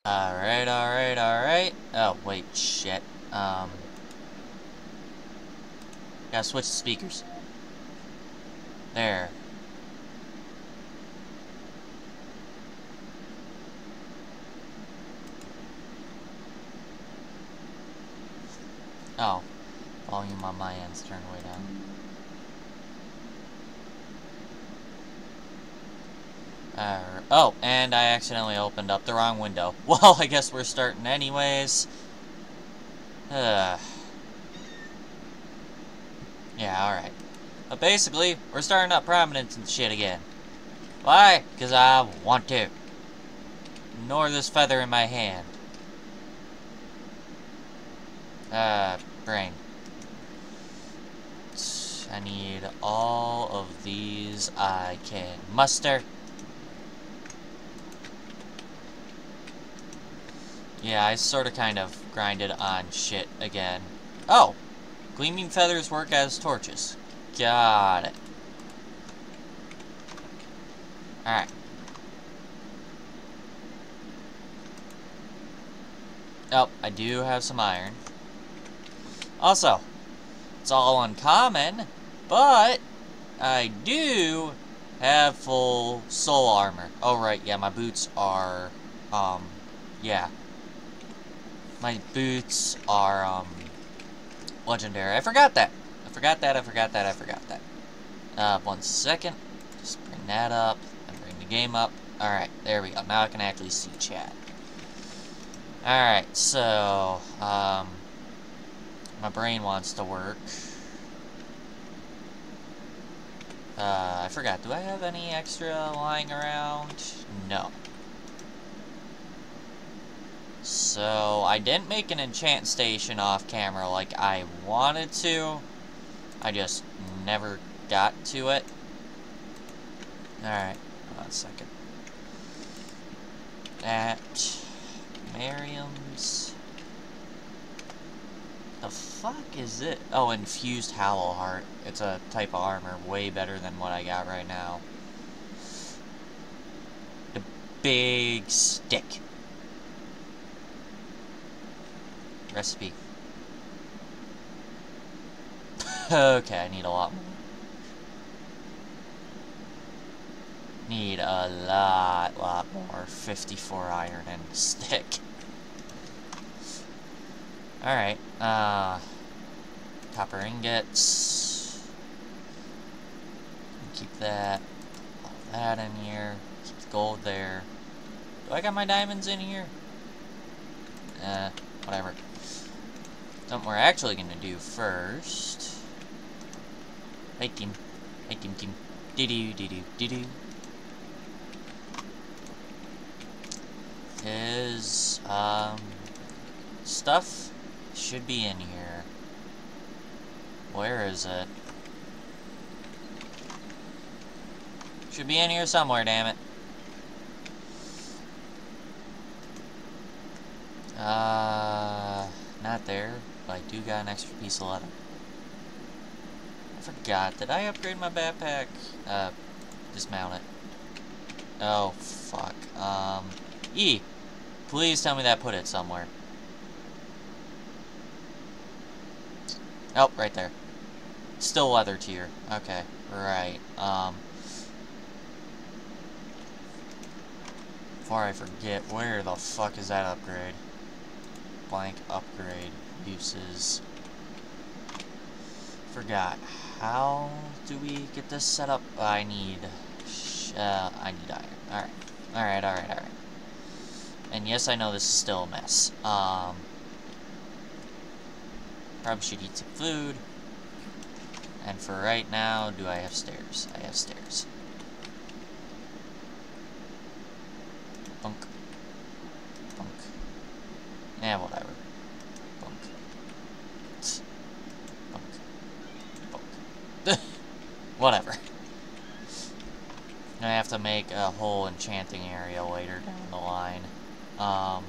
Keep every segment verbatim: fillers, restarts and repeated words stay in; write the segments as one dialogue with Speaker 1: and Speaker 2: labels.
Speaker 1: Alright, alright, alright. Oh, wait, shit. Um. Gotta switch the speakers. There. Oh. Volume on my end's turned way down. Uh, oh, and I accidentally opened up the wrong window. Well, I guess we're starting anyways. Uh. Yeah, alright. But basically, we're starting up Prominence and shit again. Why? Because I want to. Ignore this feather in my hand. Uh, brain. I need all of these I can muster. Yeah, I sort of kind of grinded on shit again. Oh! Gleaming feathers work as torches. Got it. Alright. Oh, I do have some iron. Also, it's all uncommon, but I do have full soul armor. Oh, right, yeah, my boots are, um, yeah. My boots are, um, legendary. I forgot that. I forgot that, I forgot that, I forgot that. Uh, one second. Just bring that up, and bring the game up. Alright, there we go. Now I can actually see chat. Alright, so, um, my brain wants to work. Uh, I forgot. Do I have any extra lying around? No. So, I didn't make an enchant station off camera like I wanted to. I just never got to it. Alright, hold on a second. At Miriam's. The fuck is it? Oh, infused Hollow Heart. It's a type of armor way better than what I got right now. The big stick. Recipe. Okay, I need a lot more. Need a lot, lot more. fifty-four iron and stick. Alright, uh... copper ingots. Keep that. All that in here. Keep the gold there. Do I got my diamonds in here? Uh, whatever. Something we're actually gonna do first. Hey team. Hey team team. Doo doo doo doo doo doo. Is, um... stuff should be in here. Where is it? Should be in here somewhere, damn it. Uh, not there, but I do got an extra piece of leather. I forgot. Did I upgrade my backpack? Uh, dismount it. Oh, fuck. Um, E, please tell me that put it somewhere. Oh, right there. Still leather tier. Okay, right. Um, before I forget, where the fuck is that upgrade? Blank upgrade uses. Forgot. How do we get this set up? I need. Uh, I need iron. Alright. Alright, alright, alright. And yes, I know this is still a mess. Um. Probably should eat some food. And for right now, do I have stairs? I have stairs. Bunk. Bunk. Yeah, whatever. Bunk. Bunk. Bunk. Whatever. I have to make a whole enchanting area later down the line. Um.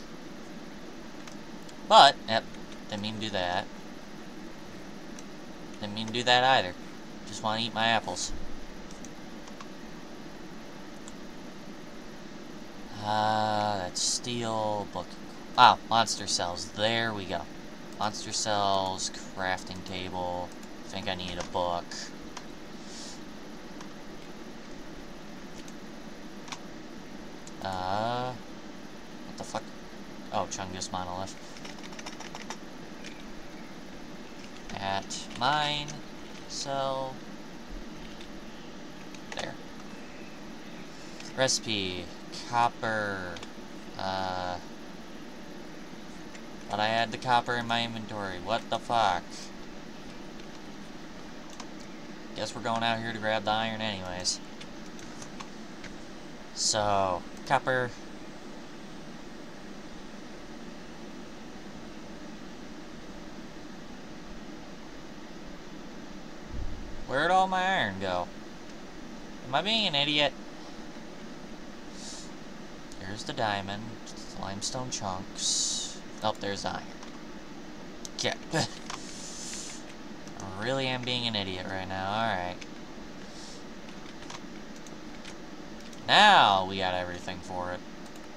Speaker 1: But, yep. Didn't mean to do that. Didn't mean to do that either. Just want to eat my apples. Uh, that Let's steal book. Ah, monster cells. There we go. Monster cells, crafting table. I think I need a book. Uh, what the fuck? Oh, Chungus monolith. At mine cell. There. Recipe. Copper. Uh. But I had the copper in my inventory. What the fuck? Guess we're going out here to grab the iron anyways. So, copper. Where'd all my iron go? Am I being an idiot? There's the diamond. Limestone chunks. Oh, there's iron. Yeah. I really am being an idiot right now. Alright. Now we got everything for it.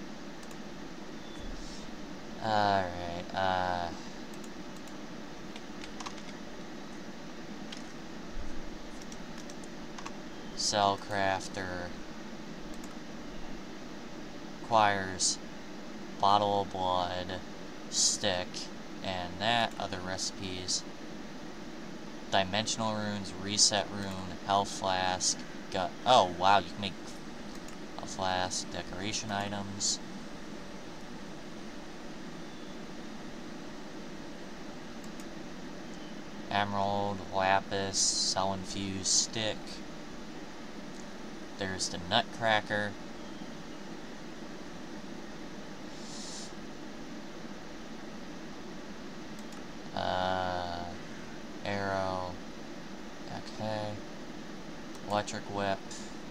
Speaker 1: Alright, uh... Cell crafter requires bottle of blood, stick, and that other recipes. Dimensional runes, reset rune, health flask, gut. Oh wow, you can make a flask, decoration items. Emerald, lapis, cell infused stick. There's the nutcracker. Uh, arrow. Okay. Electric whip.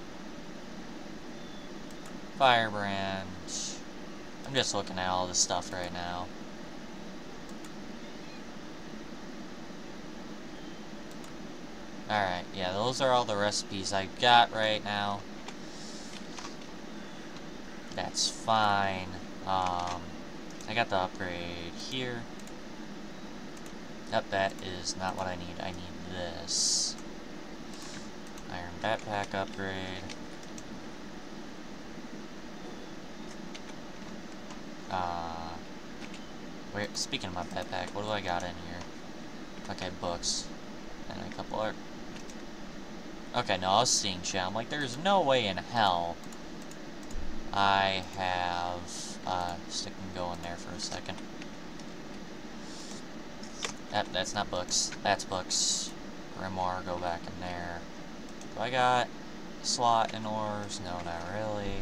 Speaker 1: Firebrand. I'm just looking at all this stuff right now. Alright, yeah, those are all the recipes I got right now. That's fine. Um, I got the upgrade here. Yep, that is not what I need. I need this. Iron backpack upgrade. Uh, wait, speaking of my backpack, what do I got in here? Okay, books. And a couple art. Okay, no, I was seeing shit. I'm like, there's no way in hell I have, uh, stick and go in there for a second. That, that's not books. That's books. Grimoire, go back in there. Do I got slot and ores? No, not really.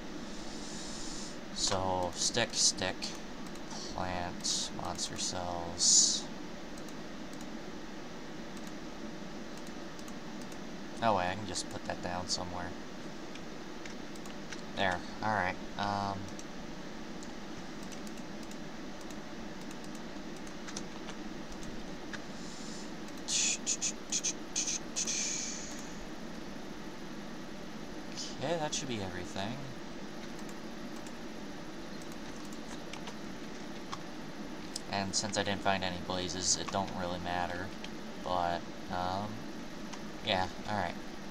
Speaker 1: So, stick, stick, plant, monster cells. Oh wait, I can just put that down somewhere. There, alright. Um... Okay, that should be everything. And since I didn't find any blazes, it don't really matter. But, um... yeah, alright.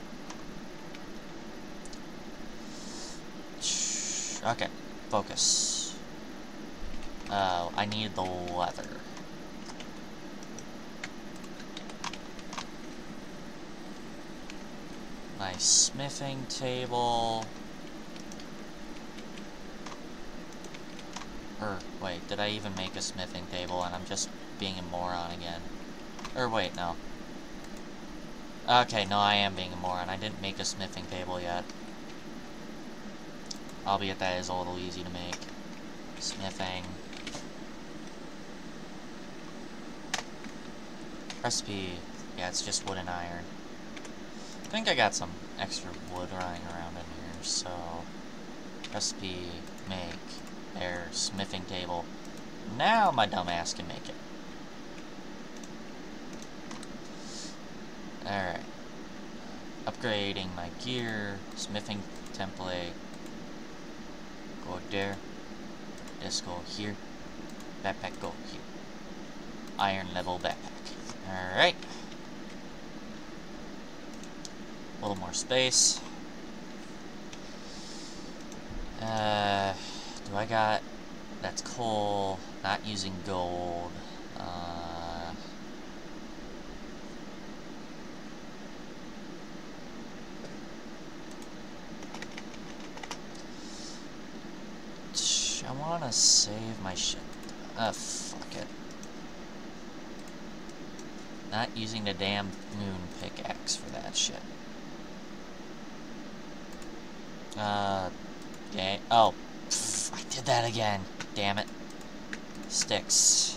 Speaker 1: Okay, focus. Uh, I need the leather. My smithing table. Or, wait, did I even make a smithing table and I'm just being a moron again? Or, wait, no. Okay, no, I am being a moron. I didn't make a smithing table yet. Albeit that is a little easy to make. Smithing. Recipe. Yeah, it's just wood and iron. I think I got some extra wood lying around in here, so... Recipe, make, there, smithing table. Now my dumbass can make it. Alright. Upgrading my gear, smithing template. Go there. This go here. Backpack go here. Iron level backpack. Alright. A little more space. Uh, do I got... That's coal. Not using gold. Uh... I want to save my shit. Uh, fuck it. Not using the damn moon pickaxe for that shit. Uh, okay. Oh, pff, I did that again. Damn it. Sticks.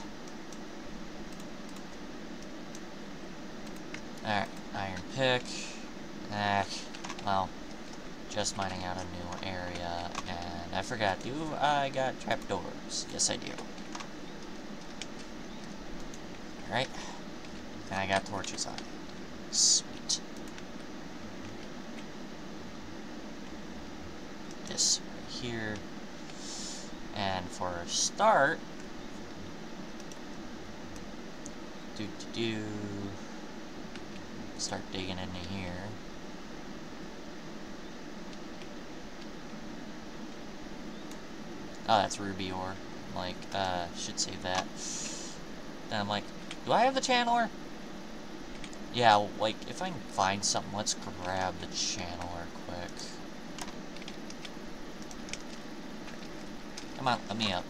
Speaker 1: Alright, iron pick. Ah, well, just mining out a new area, and I forgot, do I got trapdoors? Yes, I do. Alright. And I got torches on it. Sweet. This right here. And for a start, do do do. Start digging into here. Oh, that's ruby ore. I'm like, uh, should save that. Then I'm like, do I have the channeler? Yeah, like, if I can find something, let's grab the channeler quick. Come on, let me up.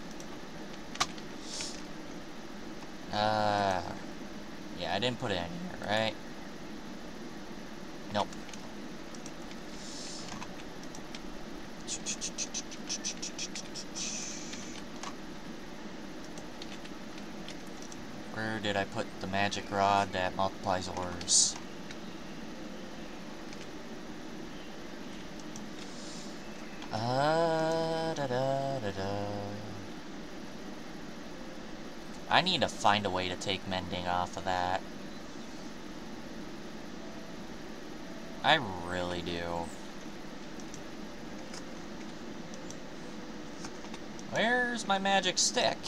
Speaker 1: Uh, yeah, I didn't put it in here, right? Nope. Where did I put the magic rod that multiplies ores? Uh, da, da, da, da. I need to find a way to take mending off of that. I really do. Where's my magic stick?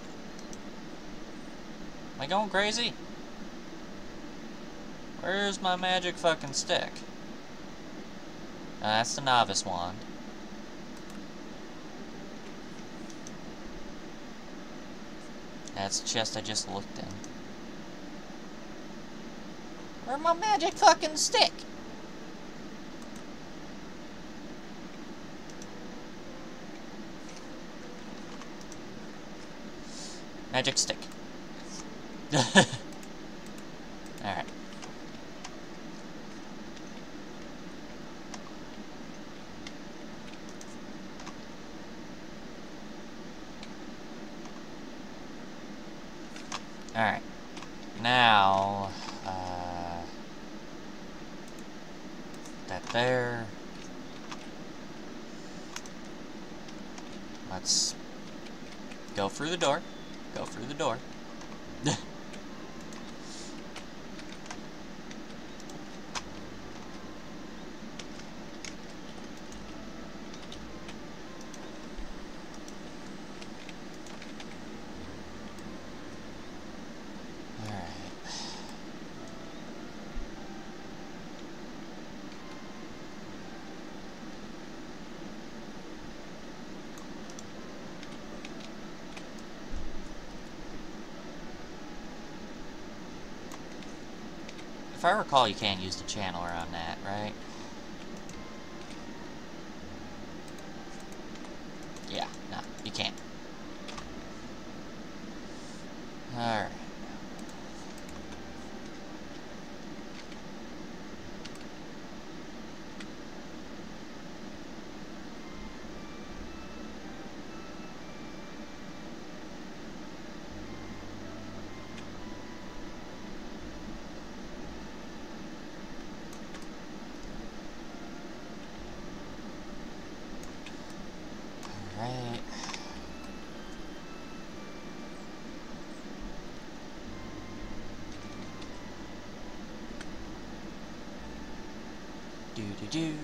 Speaker 1: Am I going crazy? Where's my magic fucking stick? Uh, that's the novice wand. That's the chest I just looked in. Where's my magic fucking stick? Magic stick. Alright. Alright. Now, uh, that there. Let's go through the door. Go through the door. If I recall, you can't use the channeler on that, right? Yeah, no, you can't. Alright. Alright. Do do do.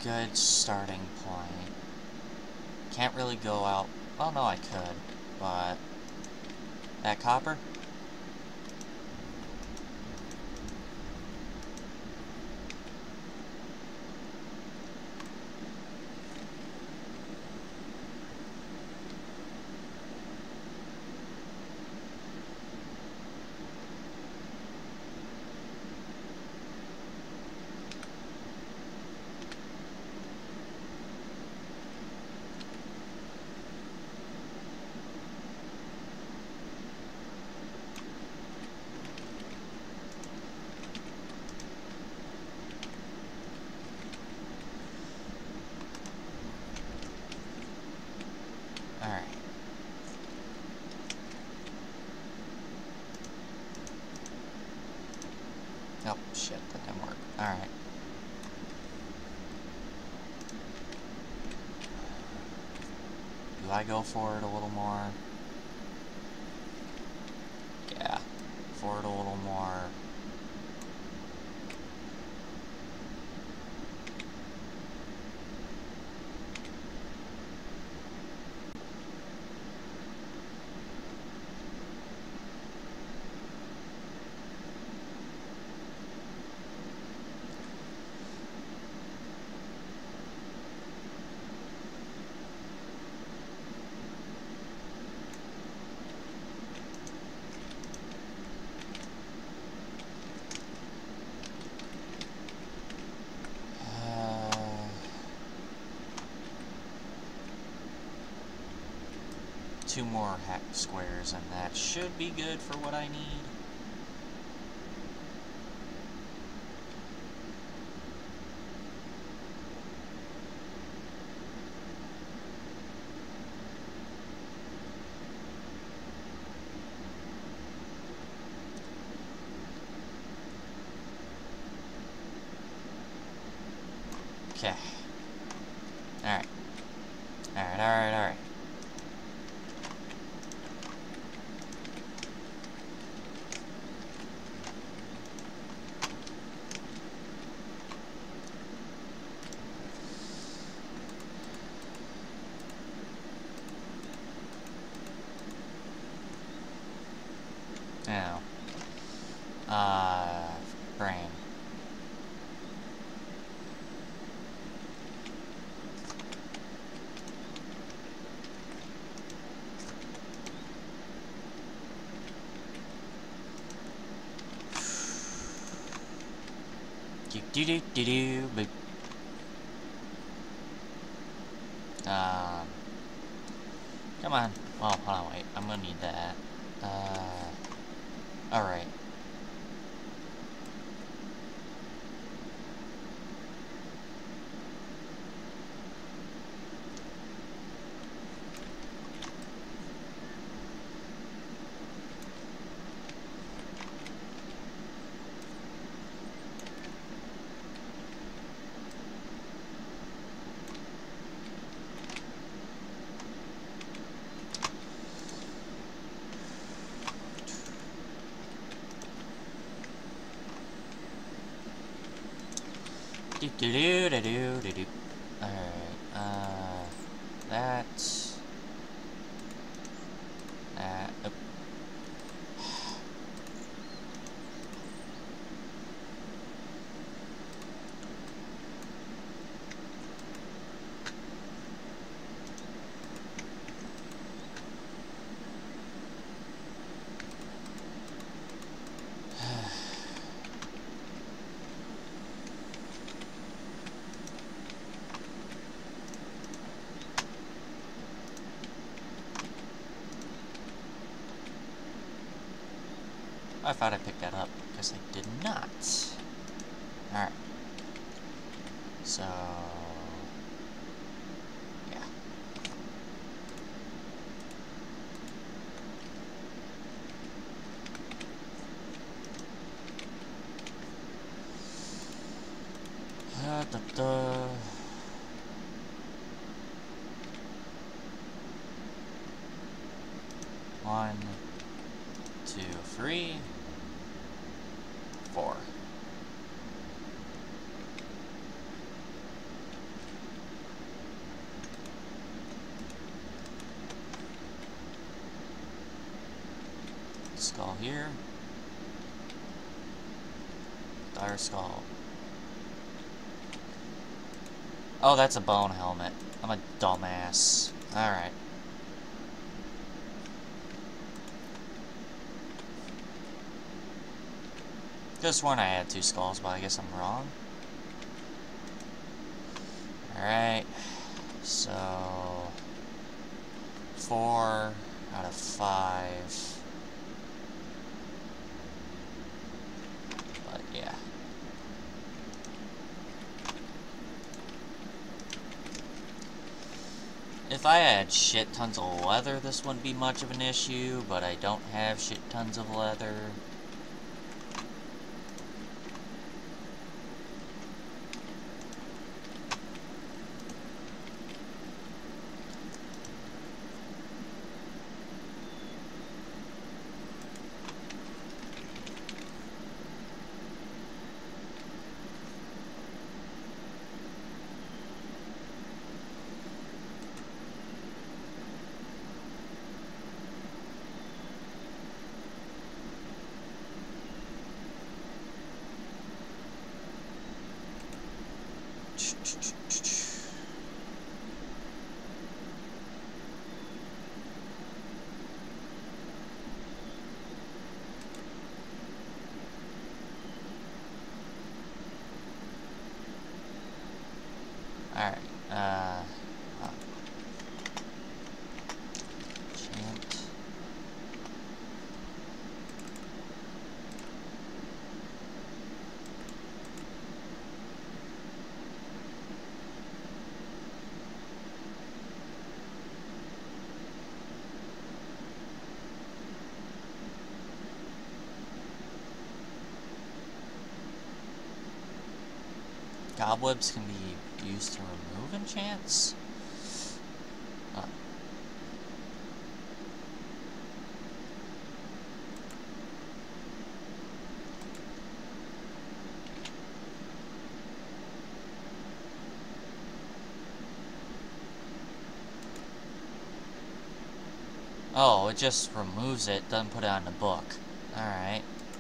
Speaker 1: good starting point. Can't really go out. Well, no, I could, but that copper? Alright. Oh, shit, that didn't work. Alright. Do I go for it a little more? Yeah. For it a little more. Two more hack squares, and that should be good for what I need. Okay. Alright. Alright, alright, alright. Now, uh, brain. Do do do do do, boop. Um, come on. Well, hold on, wait. I'm gonna need that. Uh, alright. Do do do do do do do. Alright, uh, that's that. Oh. I thought I picked that up, because I did not. Alright. So... yeah. Uh, da, da. One, two, three, four. skull here. Dire skull. Oh, that's a bone helmet. I'm a dumbass. Alright. Just sworn I had two skulls, but I guess I'm wrong. Alright. So... Four out of five. But, yeah. If I had shit tons of leather, this wouldn't be much of an issue, but I don't have shit tons of leather. Alright, uh... uh chant. Cobwebs can be used to remove enchants? Uh. Oh, it just removes it, doesn't put it on the book. Alright.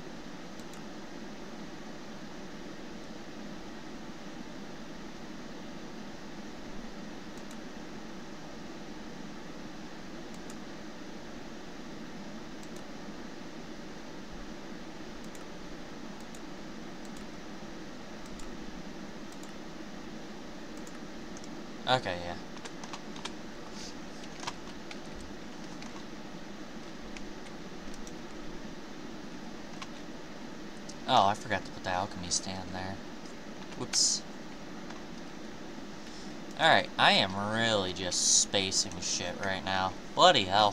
Speaker 1: Okay, yeah. Oh, I forgot to put the alchemy stand there. Whoops. Alright, I am really just spacing shit right now. Bloody hell.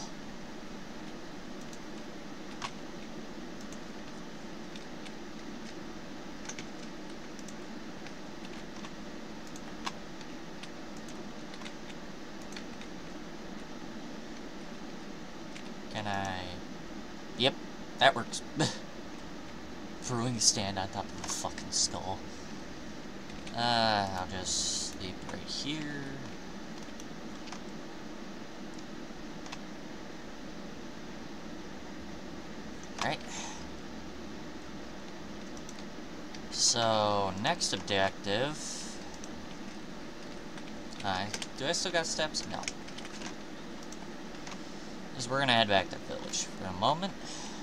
Speaker 1: Can I... Yep, that works. Brewing stand on top of the fucking skull. Uh, I'll just leave it right here. Alright. So, next objective. Uh, do I still got steps? No. Is we're gonna head back to the village for a moment.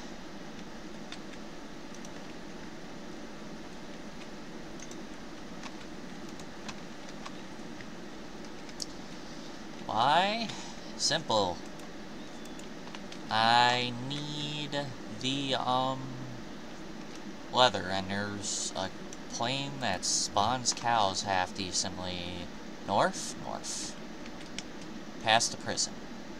Speaker 1: Why? Simple. I need the, um, leather, and there's a plain that spawns cows half decently north? North. Past the prison.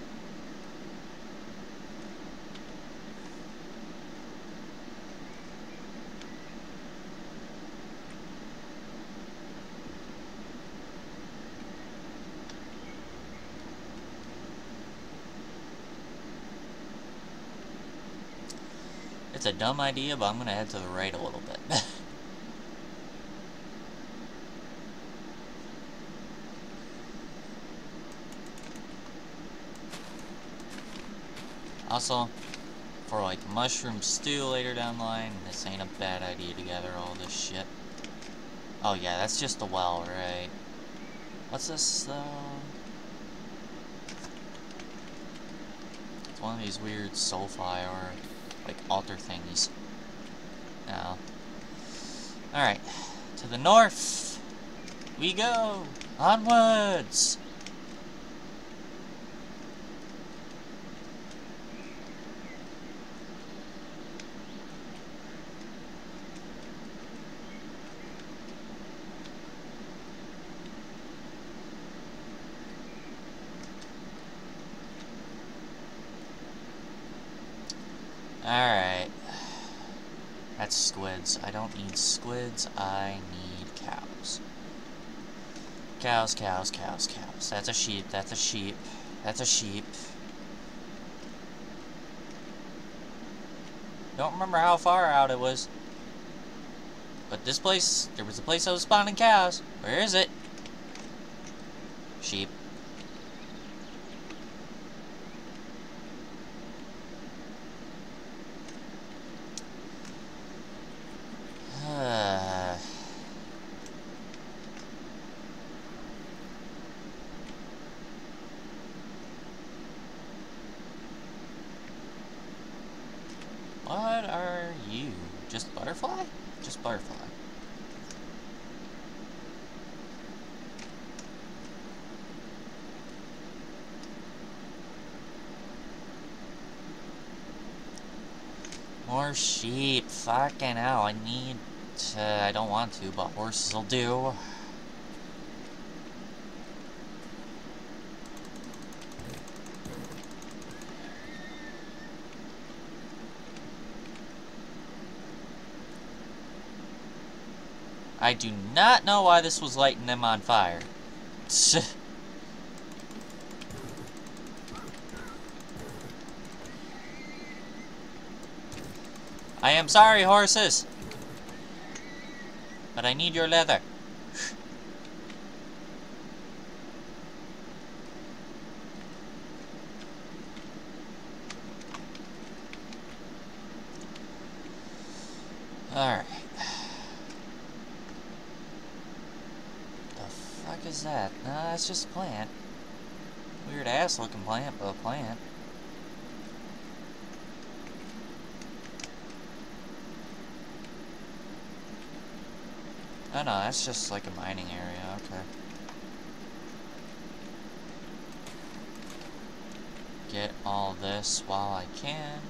Speaker 1: It's a dumb idea, but I'm gonna head to the right a little bit. Also, for like mushroom stew later down the line. This ain't a bad idea to gather all this shit. Oh yeah, that's just a well, right? What's this though? It's one of these weird soulfly or like altar thingies. Now, alright, to the north we go! Onwards! Alright. That's squids. I don't need squids, I need cows. Cows, cows, cows, cows. That's a sheep, that's a sheep, that's a sheep. Don't remember how far out it was. But this place, there was a place that was spawning cows. Where is it? Sheep. What are you? Just butterfly? Just butterfly. More sheep. Fucking hell. I need to. I don't want to, but horses will do. I do not know why this was lighting them on fire. I am sorry, horses, but I need your leather. Alright. What is that? No, that's just a plant. Weird ass looking plant, but a plant. Oh no, that's just like a mining area, okay. Get all this while I can.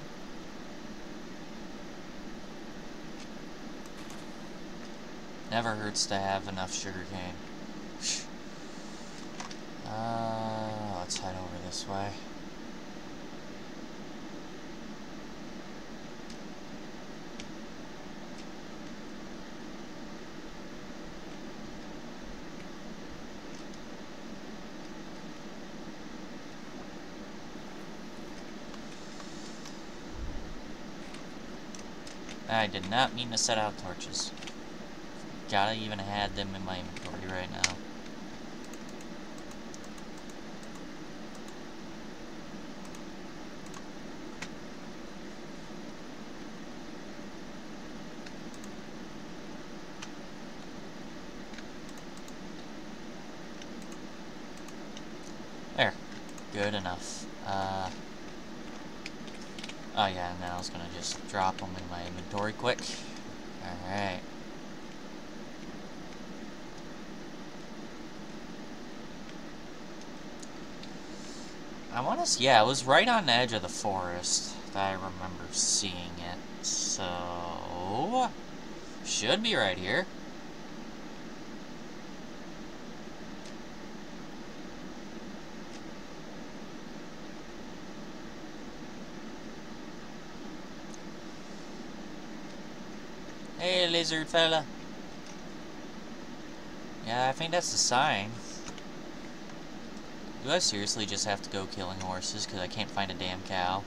Speaker 1: Never hurts to have enough sugarcane. Uh, let's head over this way. I did not mean to set out torches. Gotta even had them in my inventory right now. There. Good enough. Uh, oh yeah, now I was gonna just drop them in my inventory quick. Alright. I want to, yeah, it was right on the edge of the forest that I remember seeing it. So, should be right here. Hey, lizard fella. Yeah, I think that's the sign. Do I seriously just have to go killing horses because I can't find a damn cow?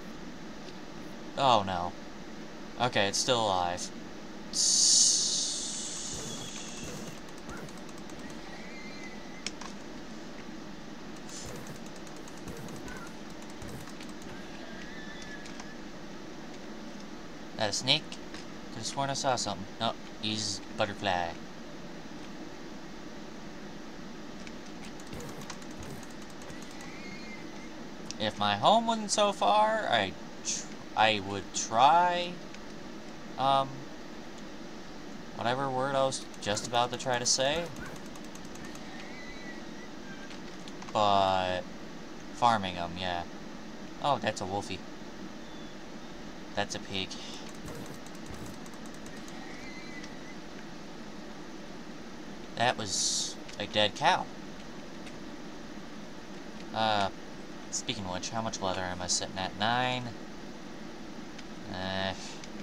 Speaker 1: Oh no. Okay, it's still alive. That a snake? Could've sworn I saw something. No, he's butterfly. If my home wasn't so far, I, tr I would try, um, whatever word I was just about to try to say. But, farming them, yeah. Oh, that's a wolfie. That's a pig. That was a dead cow. Uh, speaking of which, how much leather am I sitting at? Nine? Eh.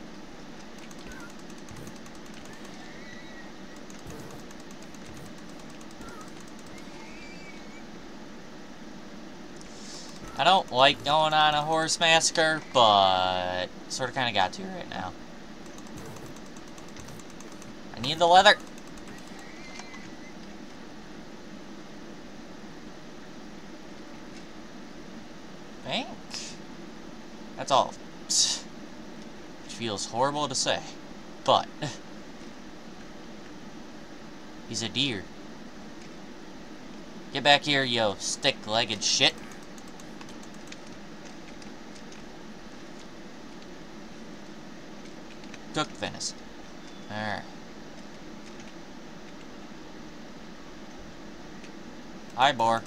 Speaker 1: I don't like going on a horse massacre, but sort of kind of got to right now. I need the leather. Bank. That's all. Which feels horrible to say, but he's a deer. Get back here, yo stick-legged shit. Cooked venison. Alright. Hi, boar.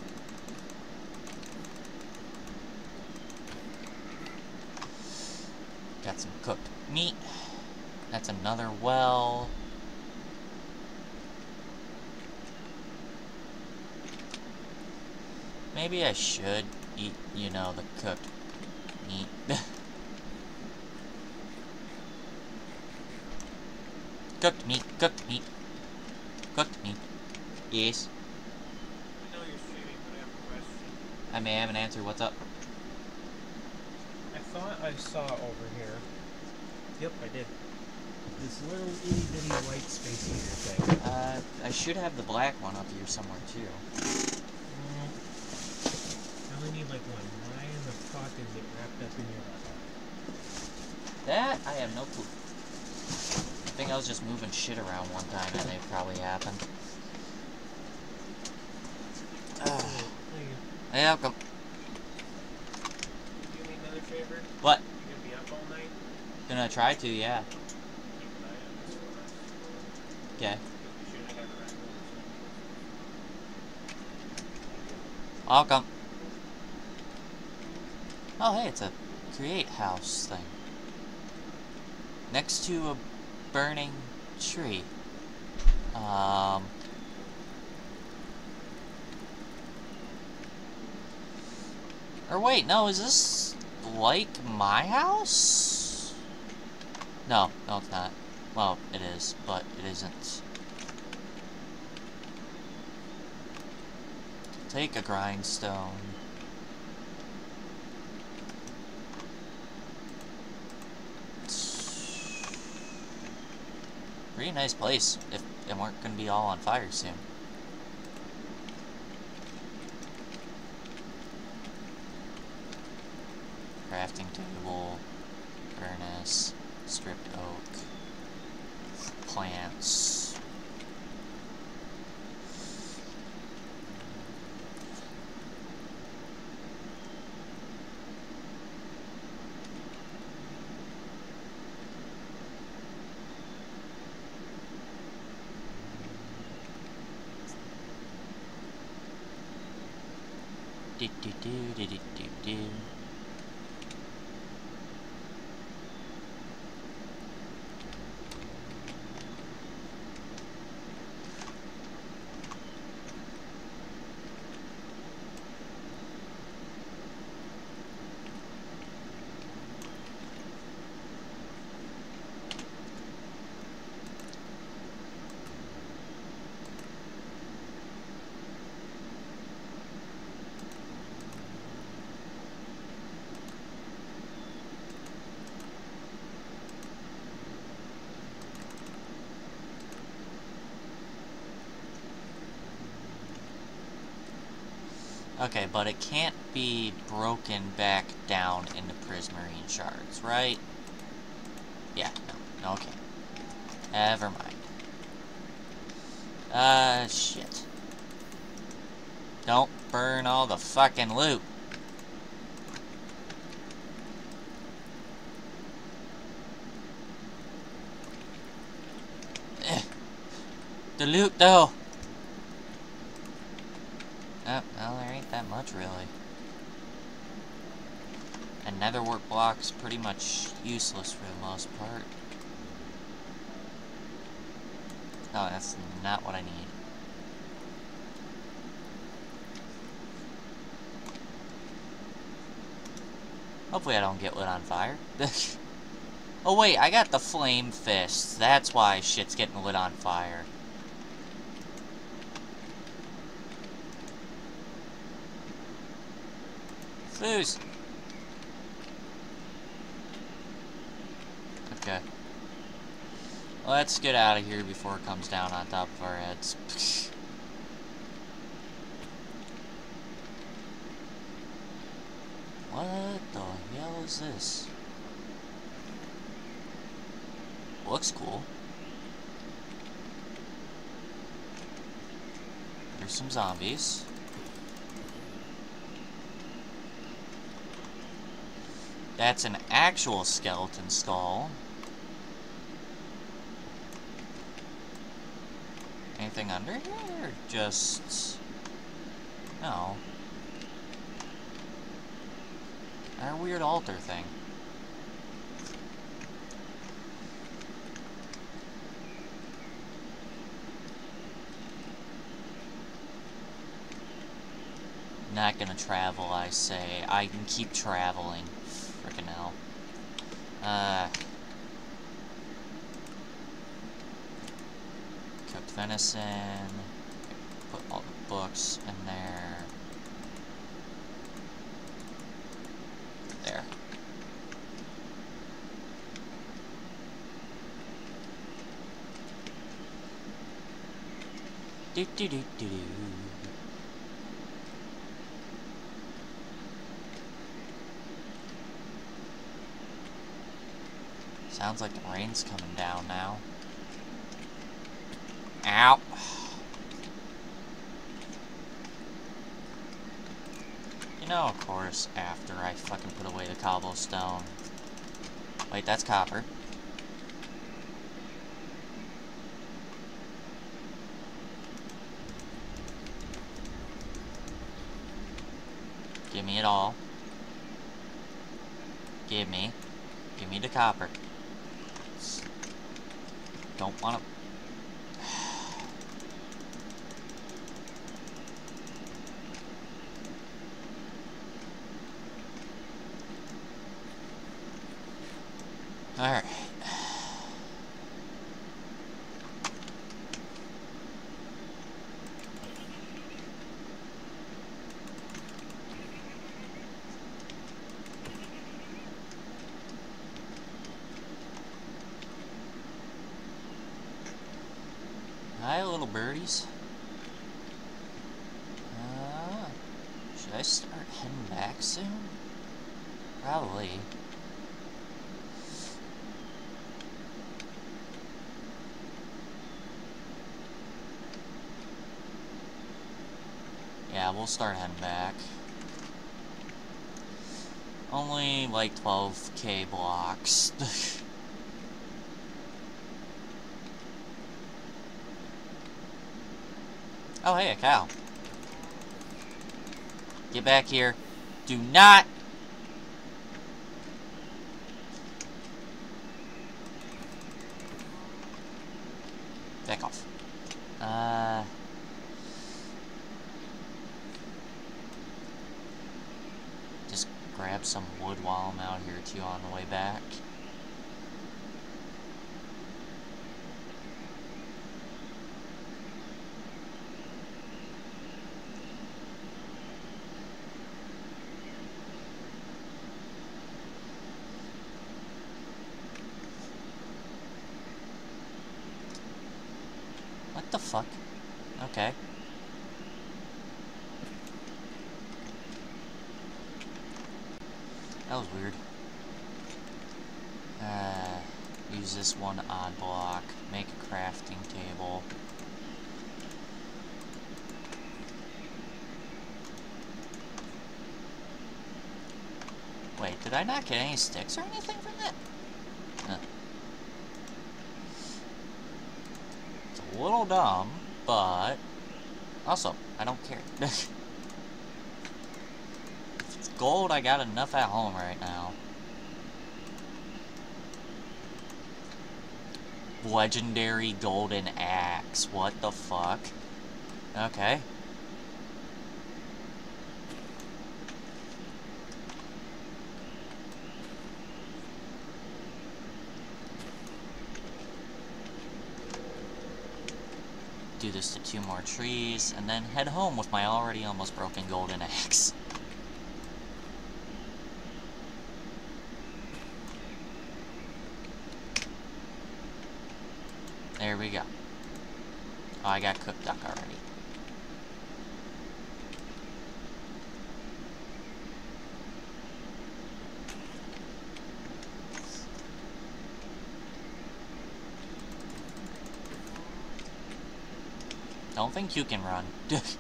Speaker 1: Got some cooked meat. That's another well. Maybe I should eat, you know, the cooked meat. Cooked meat, cooked meat, cooked meat. Yes.
Speaker 2: I know you're streaming, but I have a question.
Speaker 1: I may have an answer. What's up?
Speaker 2: I thought I saw over here. Yep, I did. This little itty bitty white space heater thing.
Speaker 1: Uh, I should have the black one up here somewhere too.
Speaker 2: Mm, I only need like one. Why in the fuck is it wrapped up in your laptop?
Speaker 1: That I have no clue. I think I was just moving shit around one time and it probably happened. Uh, yeah, welcome.
Speaker 2: Do me another favor?
Speaker 1: What?
Speaker 2: You gonna be up all night?
Speaker 1: Gonna try to, yeah.
Speaker 2: Keep an eye on this for us.
Speaker 1: Okay.
Speaker 2: We should have a random.
Speaker 1: Welcome. Oh, hey, it's a create house thing. Next to a burning tree. Um. Or wait, no, is this like my house? No, no it's not. Well, it is, but it isn't. Take a grindstone. Pretty nice place, if it weren't going to be all on fire soon. Crafting table, furnace, stripped oak, plants. Do do do do do do do. Okay, but it can't be broken back down into prismarine shards, right? Yeah, no, okay. Never mind. Uh, shit. Don't burn all the fucking loot. Eh. The loot, though. Oh, well, there ain't that much, really. And netherwork block's pretty much useless for the most part. No, that's not what I need. Hopefully I don't get lit on fire. Oh wait, I got the flame fists. That's why shit's getting lit on fire. Foos. Okay. Let's get out of here before it comes down on top of our heads. What the hell is this? Looks cool. There's some zombies. That's an actual skeleton skull. Anything under here? Or just... No. Our weird altar thing. Not gonna travel, I say. I can keep traveling. Frickin' hell. Uh... Cooked venison. Put all the books in there. There. Do do do do do. Sounds like the rain's coming down now. Ow. You know, of course, after I fucking put away the cobblestone. Wait, that's copper. Give me it all. Give me. Give me the copper. Don't want to... Alright. Hi, little birdies. Uh, should I start heading back soon? Probably. Yeah, we'll start heading back. Only like twelve K blocks. Oh, hey, a cow. Get back here. Do not... Back off. Uh... Just grab some wood while I'm out here, too, on the way back. What the fuck? Okay. That was weird. Uh, use this one odd block. Make a crafting table. Wait, did I not get any sticks or anything from that? Huh. It's a little dumb, but also, I don't care. If it's gold, I got enough at home right now. Legendary golden axe. What the fuck? Okay. Do this to two more trees, and then head home with my already almost broken golden axe. There we go. Oh, I got cooked duck already. Don't think you can run.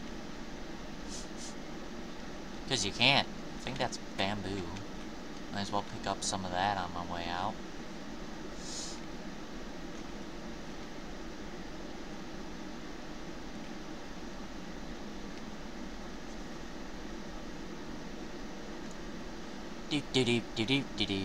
Speaker 1: Because you can't. I think that's bamboo. Might as well pick up some of that on my way out. Do do do do do do do.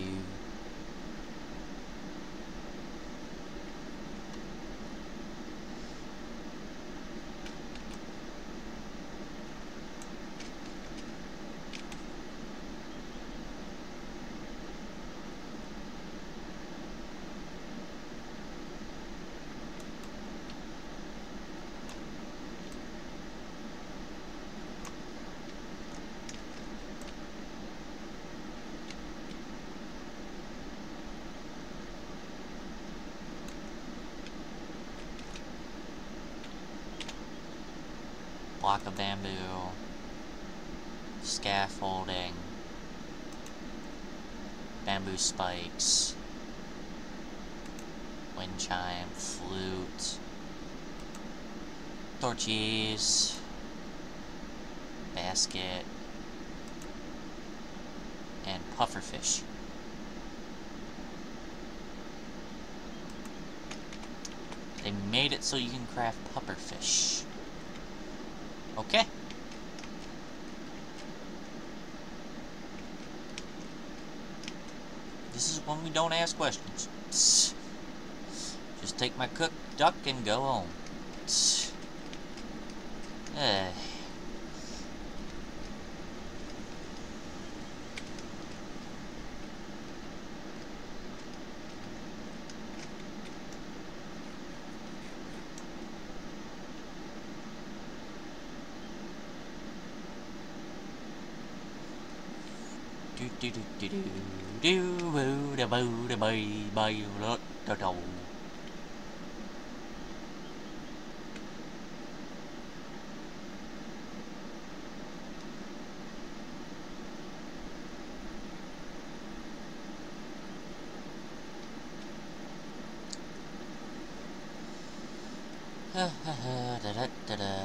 Speaker 1: Block of bamboo, scaffolding, bamboo spikes, wind chime, flute, torches, basket, and pufferfish. They made it so you can craft pufferfish. Okay. This is when we don't ask questions. Just take my cooked duck and go home. Eh. Do do do do do do boo da boo da bay bay da da da. Ha ha ha da da da da.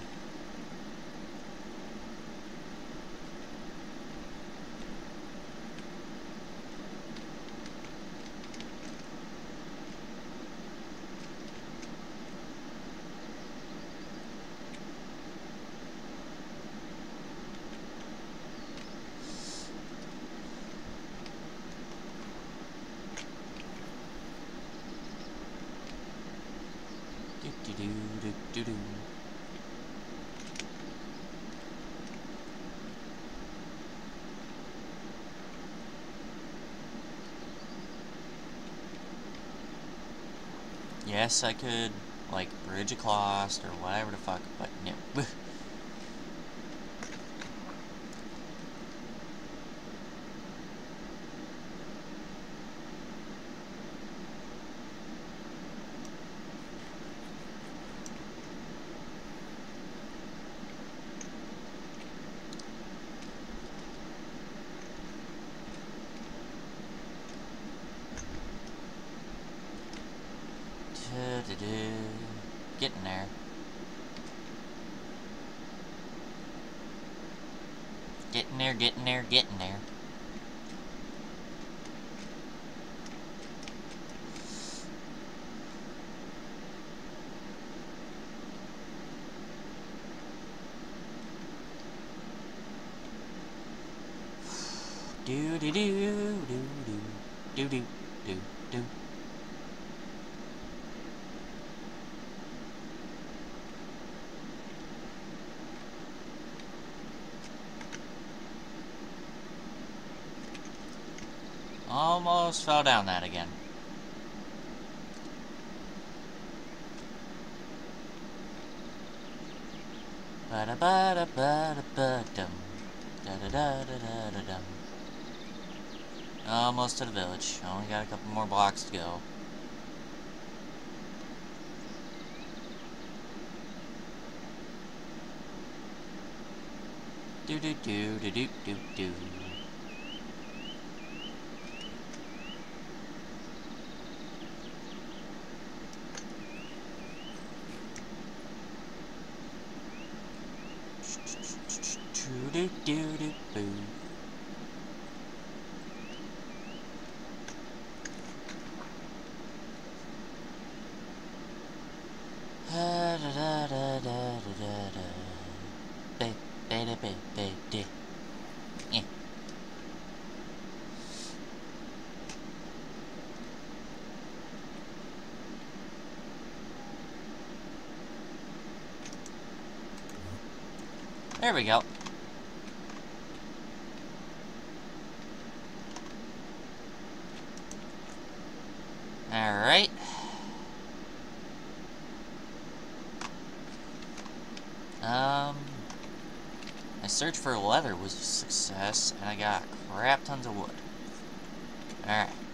Speaker 1: Do do do do do. Yes, I could, like, bridge across or whatever the fuck, but no. Getting there. Getting there, getting there, getting there. Do do do do do do do do do. Almost fell down that again. Ba da ba da ba da ba dum. Da da da da da da dum. Almost to the village. Only got a couple more blocks to go. Do do do do do do do. Do do do do boo. Da da da da da da da. Ba ba da ba ba da. Yeah. There we go. Alright. Um, my search for leather was a success, and I got crap tons of wood. Alright.